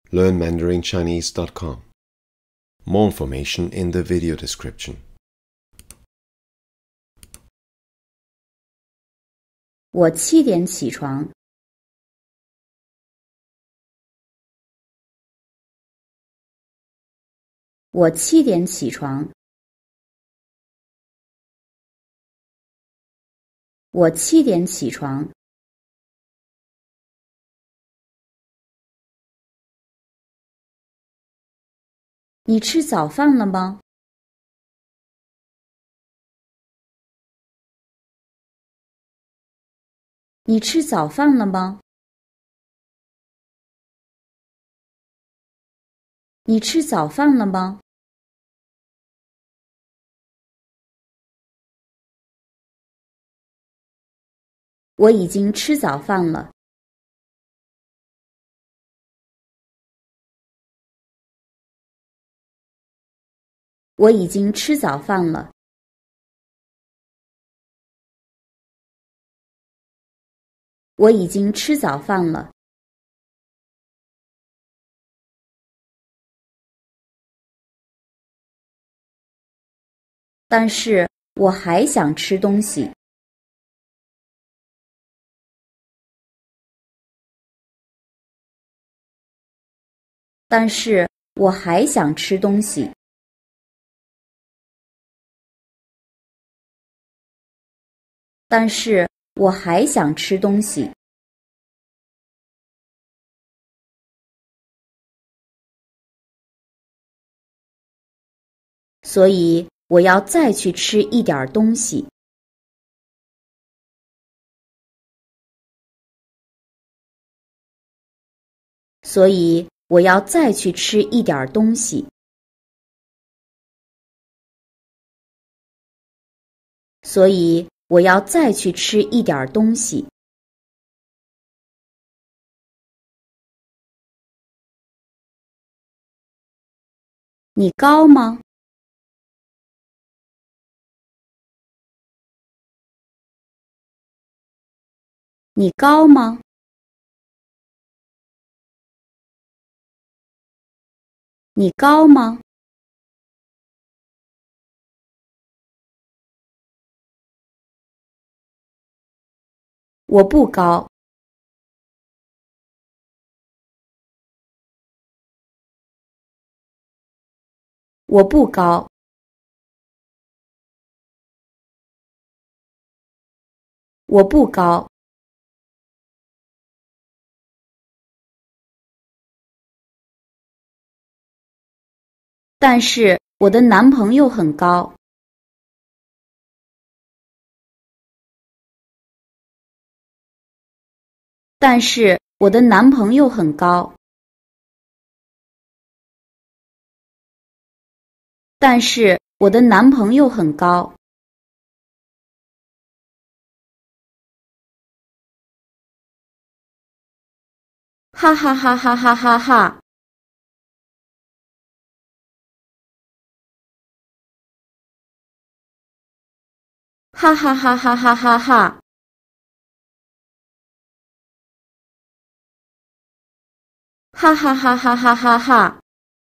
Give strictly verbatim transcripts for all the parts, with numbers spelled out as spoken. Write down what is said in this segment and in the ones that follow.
learn mandarin chinese dot com. More information in the video description. 我七点起床。我七点起床。我七点起床。你吃早饭了吗？你吃早饭了吗？你吃早饭了吗？我已经吃早饭了。我已经吃早饭了。我已经吃早饭了。但是我还想吃东西。但是我还想吃东西。但是我还想吃东西。所以我要再去吃一点东西。所以我要再去吃一点东西。所以我要再去吃一点东西。你高吗？你高吗？你高吗？我不高。我不高。我不高。但是我的男朋友很高。但是我的男朋友很高。但是我的男朋友很高。哈哈哈哈哈哈哈！哈哈哈哈哈哈哈！哈哈哈哈哈哈哈！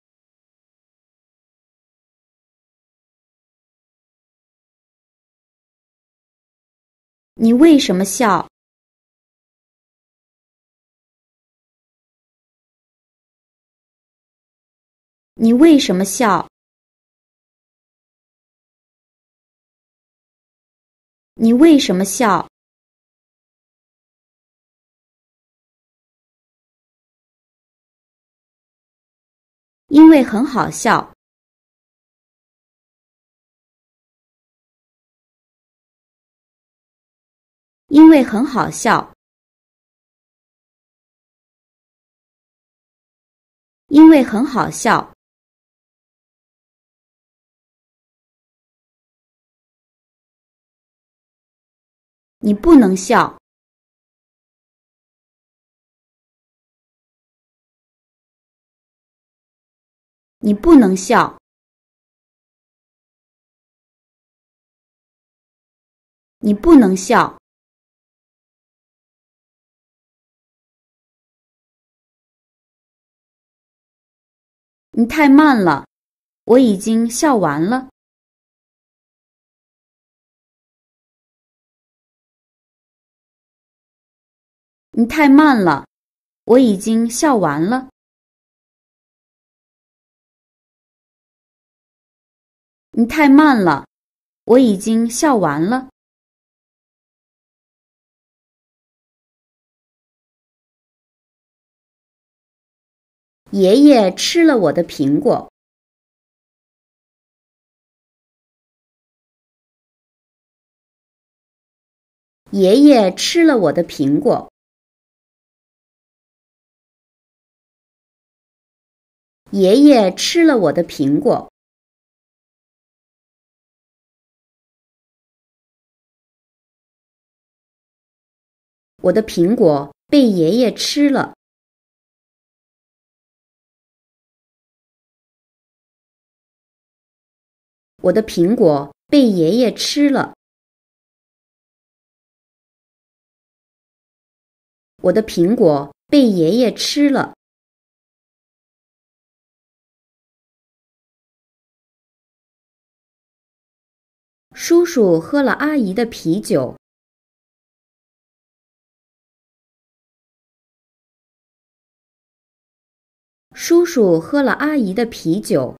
你为什么笑？你为什么笑？你为什么笑？因为很好笑。因为很好笑。因为很好笑。你不能笑。你不能笑。你不能笑。 你太慢了，我已经笑完了。你太慢了，我已经笑完了。你太慢了，我已经笑完了。爷爷吃了我的苹果。爷爷吃了我的苹果。爷爷吃了我的苹果。我的苹果被爷爷吃了。我的苹果被爷爷吃了。我的苹果被爷爷吃了。叔叔喝了阿姨的啤酒。叔叔喝了阿姨的啤酒。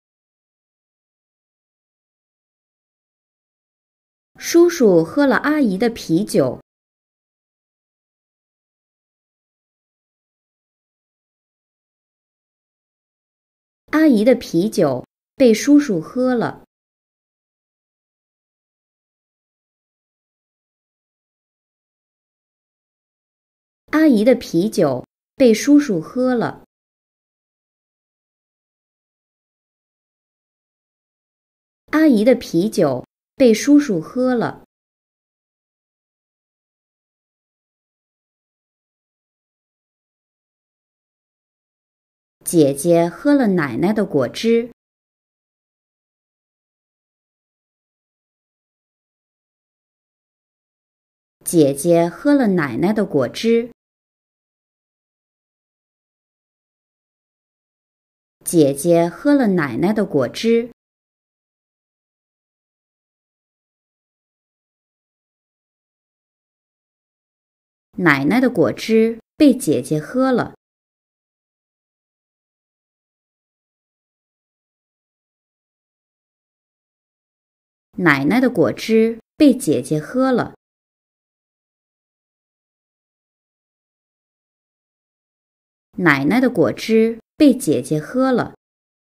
叔叔喝了阿姨的啤酒。阿姨的啤酒被叔叔喝了。阿姨的啤酒被叔叔喝了。阿姨的啤酒被叔叔喝了。姐姐喝了奶奶的果汁。姐姐喝了奶奶的果汁。姐姐喝了奶奶的果汁。奶奶的果汁被姐姐喝了。奶奶的果汁被姐姐喝了。奶奶的果汁被姐姐喝了。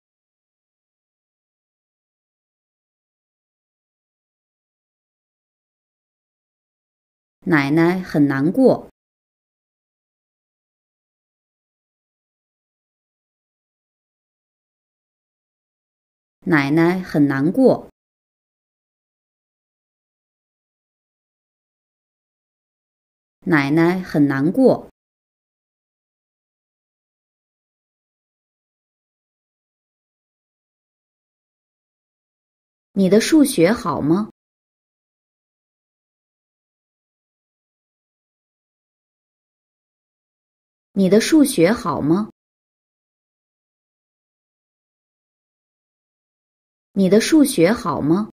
奶奶很难过。奶奶很难过。奶奶很难过。你的数学好吗？你的数学好吗？你的数学好吗？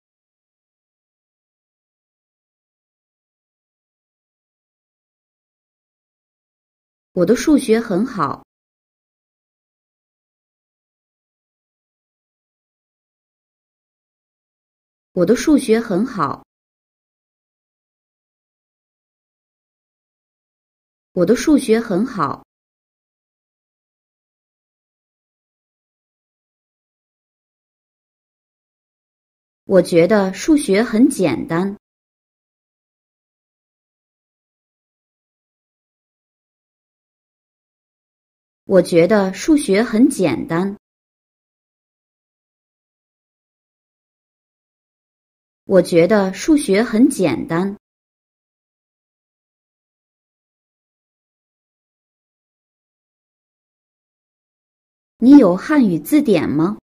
我的数学很好。我的数学很好。我的数学很好。我觉得数学很简单。我觉得数学很简单。我觉得数学很简单。你有汉语字典吗？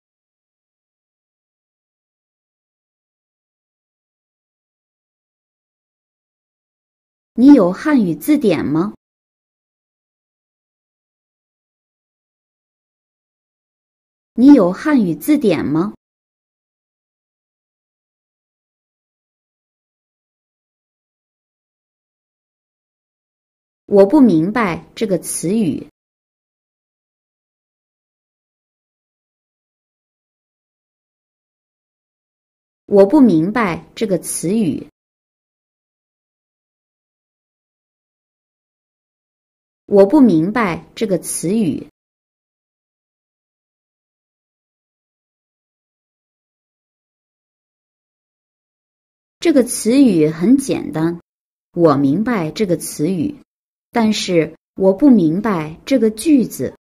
你有汉语字典吗？ 你有汉语字典吗？我不明白这个词语。我不明白这个词语。我不明白这个词语。这个词语很简单，我明白这个词语，但是我不明白这个句子。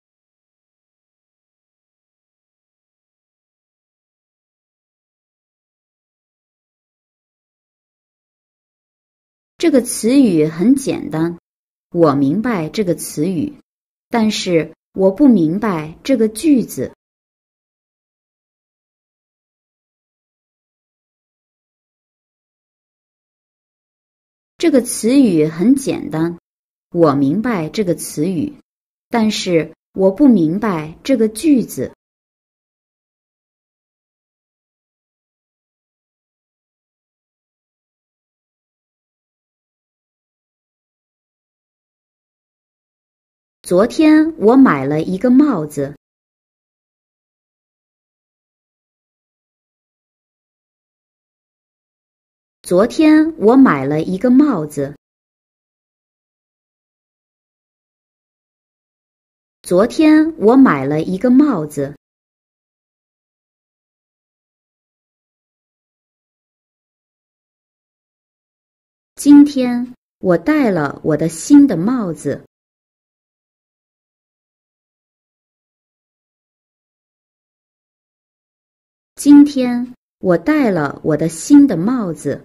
这个词语很简单，我明白这个词语，但是我不明白这个句子。这个词语很简单，我明白这个词语，但是我不明白这个句子。昨天我买了一个帽子。昨天我买了一个帽子。昨天我买了一个帽子。今天我戴了我的新的帽子。今天我戴了我的新的帽子。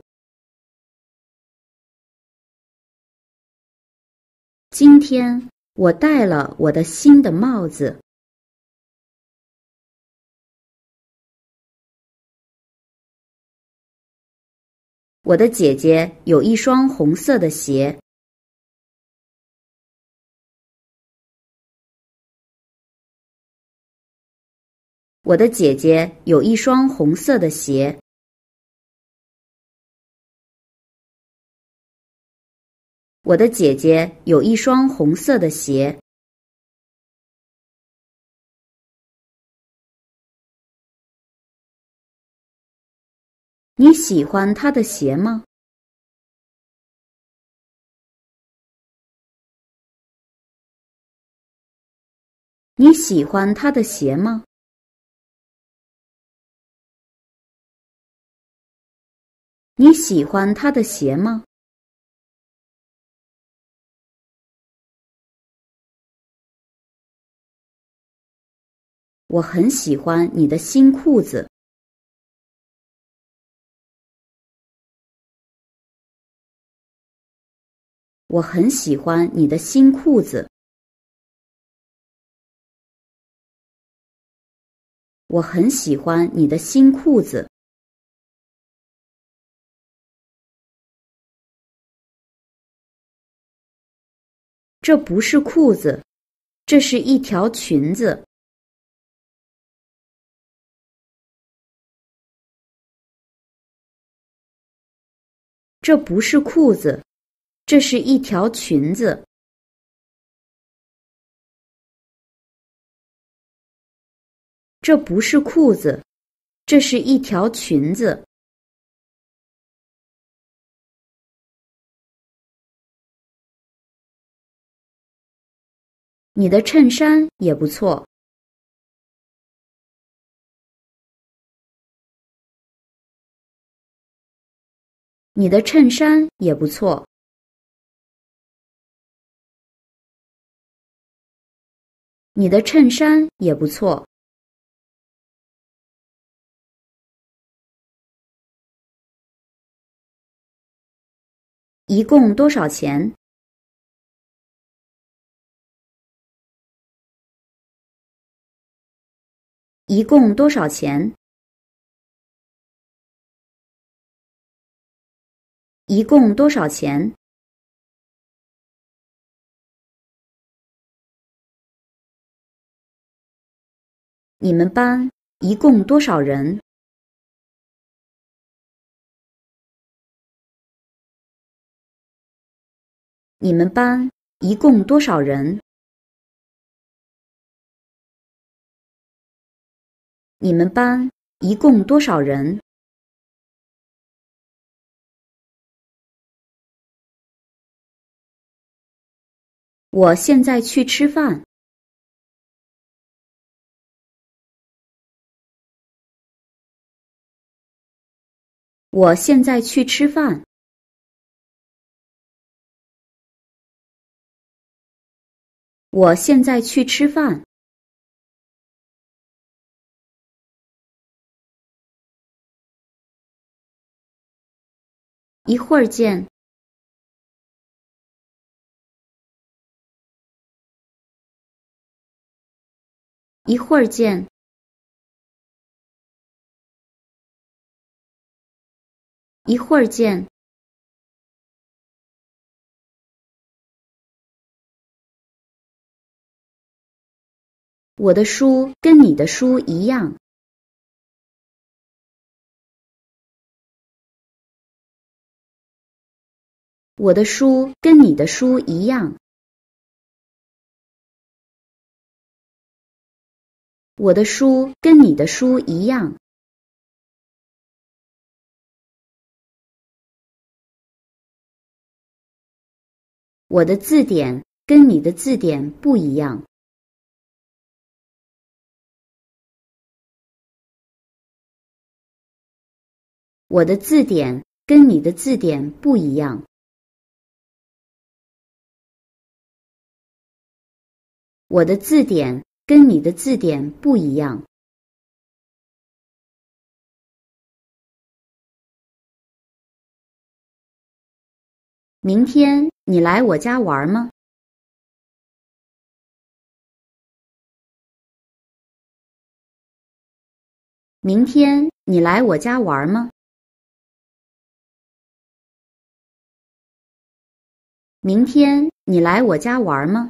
今天我戴了我的新的帽子。我的姐姐有一双红色的鞋。我的姐姐有一双红色的鞋。我的姐姐有一双红色的鞋。你喜欢她的鞋吗？你喜欢她的鞋吗？你喜欢她的鞋吗？我很喜欢你的新裤子。我很喜欢你的新裤子。我很喜欢你的新裤子。这不是裤子，这是一条裙子。这不是裤子，这是一条裙子。这不是裤子，这是一条裙子。你的衬衫也不错。你的衬衫也不错。你的衬衫也不错。一共多少钱？一共多少钱？一共多少钱？ 你们班一共多少人？你们班一共多少人？你们班一共多少人？我现在去吃饭。我现在去吃饭。我现在去吃饭。一会儿见。一会儿见。一会儿见。我的书跟你的书一样。我的书跟你的书一样。我的书跟你的书一样。我的字典跟你的字典不一样。我的字典跟你的字典不一样。我的字典跟你的字典不一样。明天你来我家玩吗？明天你来我家玩吗？明天你来我家玩吗？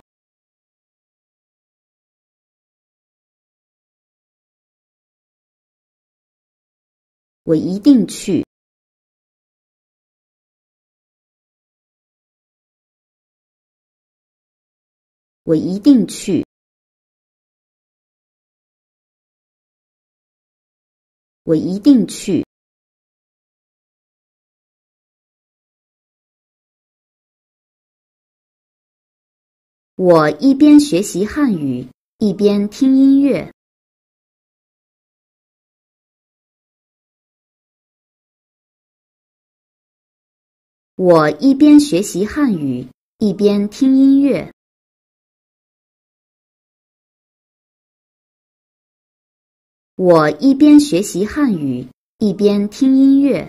我一定去。我一定去。我一定去。我一边学习汉语，一边听音乐。我一边学习汉语，一边听音乐。我一边学习汉语，一边听音乐。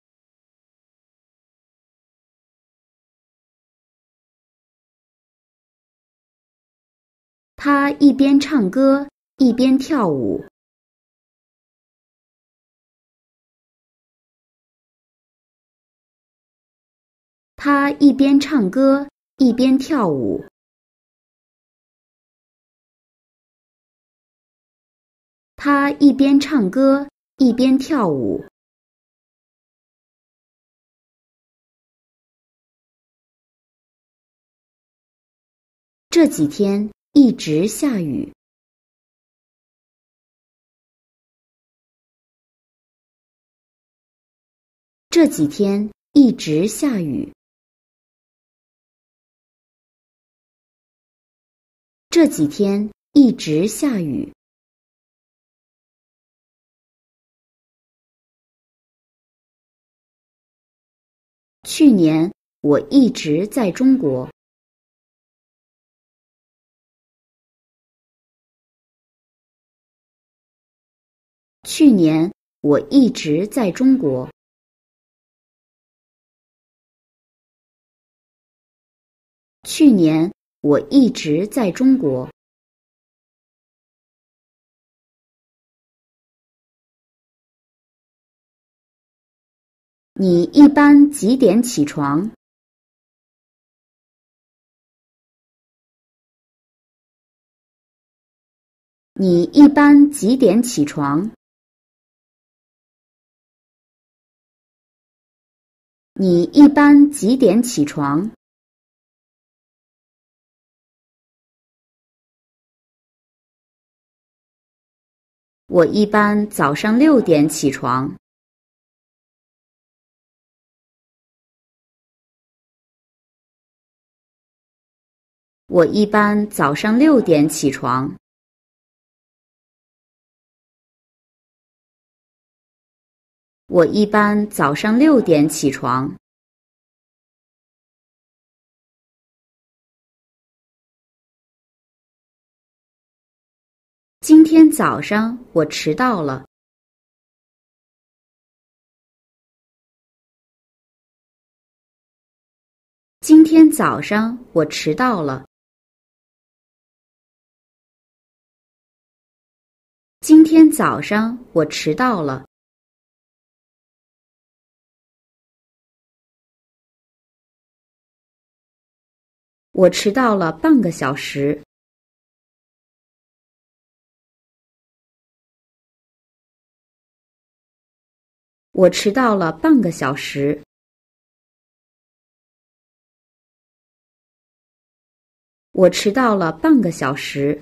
他一边唱歌，一边跳舞。他一边唱歌，一边跳舞。他一边唱歌，一边跳舞。这几天一直下雨。这几天一直下雨。这几天一直下雨。去年我一直在中国。去年我一直在中国。去年我一直在中国。你一般几点起床？ 你一般几点起床？你一般几点起床？我一般早上六点起床。我一般早上六点起床。我一般早上六点起床。今天早上我迟到了。今天早上我迟到了。今天早上我迟到了。我迟到了半个小时。我迟到了半个小时。我迟到了半个小时。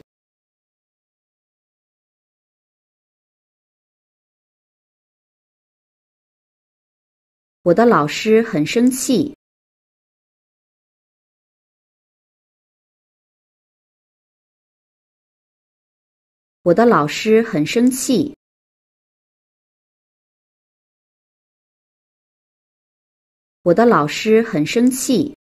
我的老师很生气。我的老师很生气。我的老师很生气。